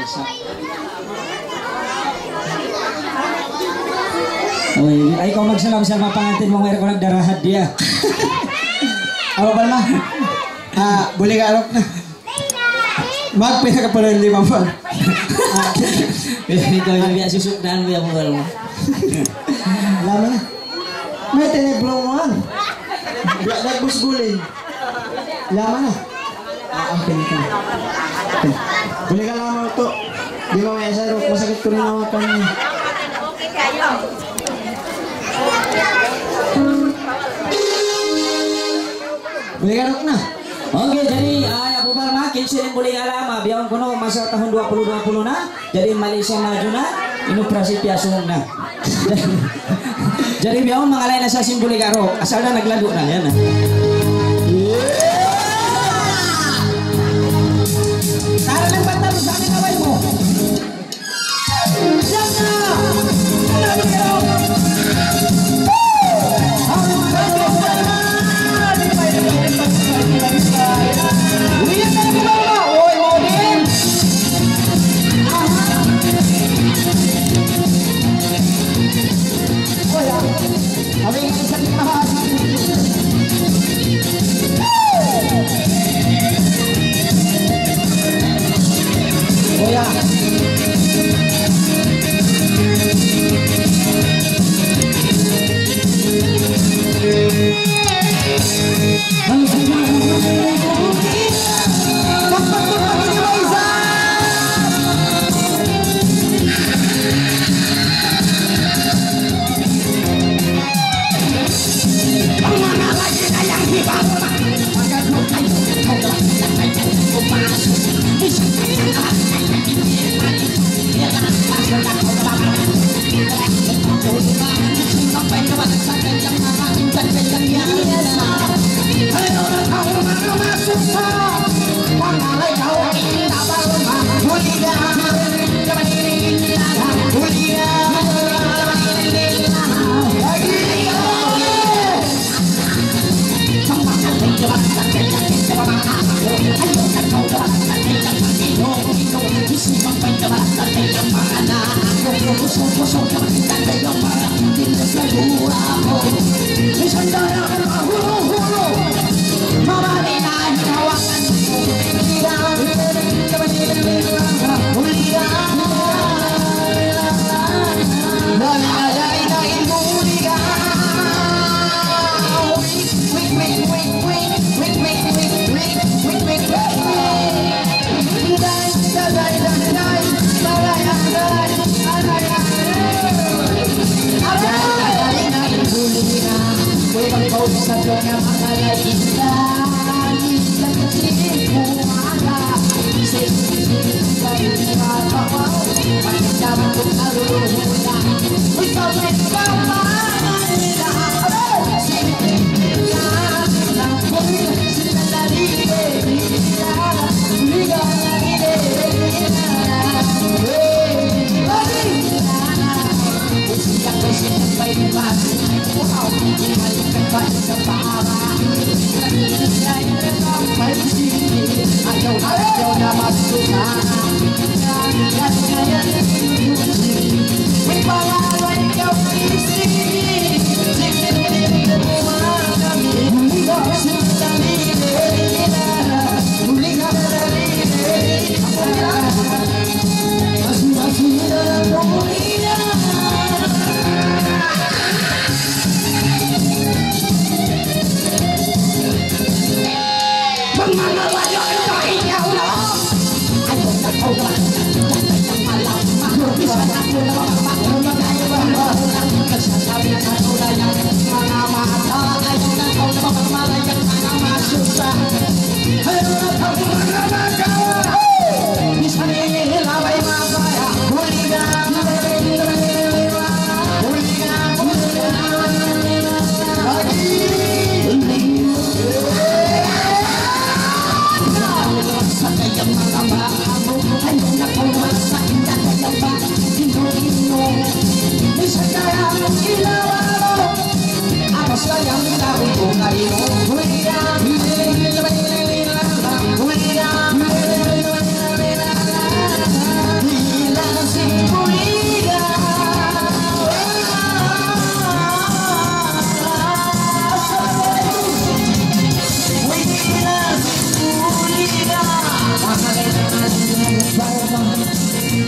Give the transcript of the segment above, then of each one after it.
Uy, ay kung magsalam sa mapangatin mong meron ko nagdarahat dia. Ako ba na? Boleh ka arok na. Magpisa ka pala yung 5 buwan. Ikaw yung biya susukdan mo yung mga mo. Lama na. May tinibloman. Nagbus guling. Lama na. Ampin ka. Boleh ka lama ito. Di mo may asarok. Masakit ko rin ako pa niya. Okay kayo. Boleh ka arok na. Oke, jadi Abu Bakar kinsirin boleh alama biang kono masa tahun 2020 na, jadi Malaysia maju na, ini operasi piasung na. Jadi biang mangalay na sa simboli karo, asal na naglado na yan. Tara ng bata mo sa amin kaway mo. Yan na! Ano kayo?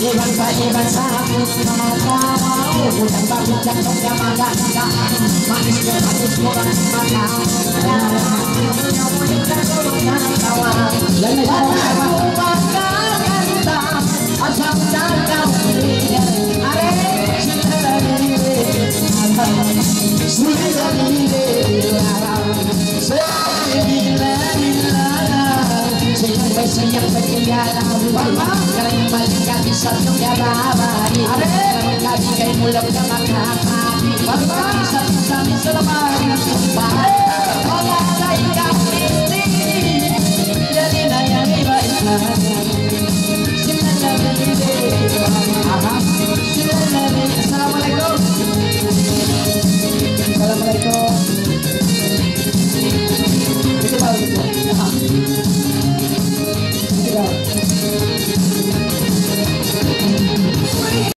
Selamat